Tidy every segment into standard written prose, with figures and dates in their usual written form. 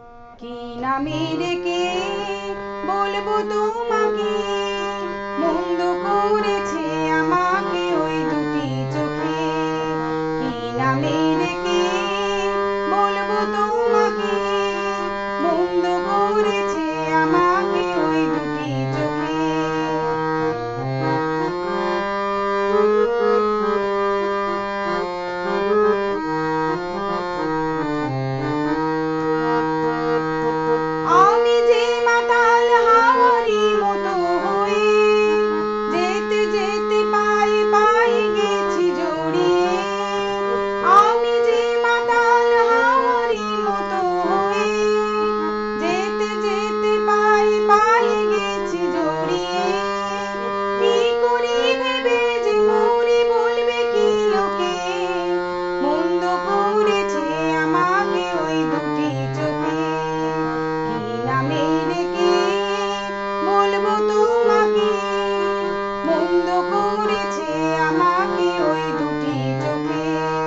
কি নামে ডেকে বলবো তোমাকে, মন্দ করেছে আমাকে ওই দুটি চোখে। কি নামে ডেকে বলবো তোমাকে, মন্দ করেছে আমাকে ওই দুটি চোখে। আমি যে মাতাল হাওয়ারি মতো হয়ে যেতে যেতে পায়ে পায়ে গেছি জড়িয়ে। আমি যে মাতাল হাওয়ারি মতো হয়ে যেতে যেতে পায়ে পায়ে গেছি জড়িয়ে। কি করি ভেবে যে মরে বলবে কি লোকে, মন্দ করেছে আমাকে ওই দুটি চোখে। কি নামে ডেকে বলবো তোমাকে, মন্দ করেছে আমাকে ওই দুটি চোখে।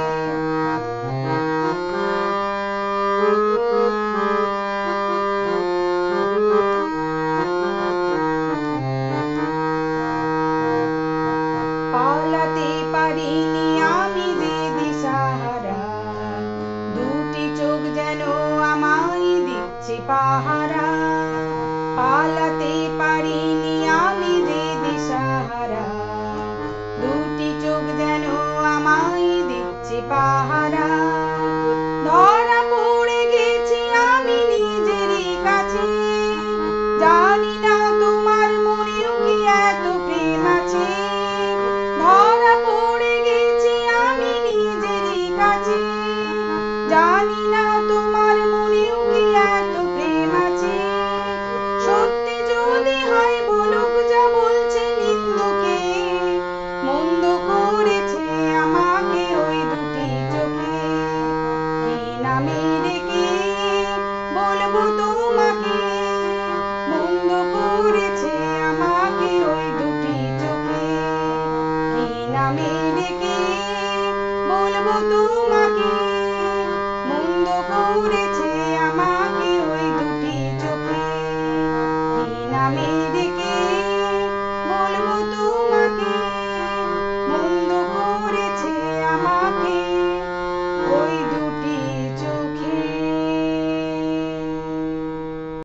পালাতে পারিনি আমি যে দিশাহারা, দুটি চোখ যেন আমায় দিচ্ছে পাহারা। পালাতে পারিনি আমি যে দিশাহারা, দুটি চোখ যেন আমায় দিচ্ছে পাহারা। ধরা পড়ে গেছি আমি নিজেরই কাছে, জানি না তোমার মনেও কি এত প্রেম আছে। ধরা পড়ে গেছি আমি নিজেরই কাছে, জানি না তোমার মনেও কি এত প্রেম আছে। সত্যি যদি হয় বলুক যা বলছে নিন্দুকে, মন্দ করেছে আমাকে ওই দুটি চোখে। কি নামে ডেকে বলবো তোমাকে, মন্দ করেছে আমাকে ওই দুটি চোখে। কি নামে ডেকে বলবো তোমাকে, মন্দ করেছে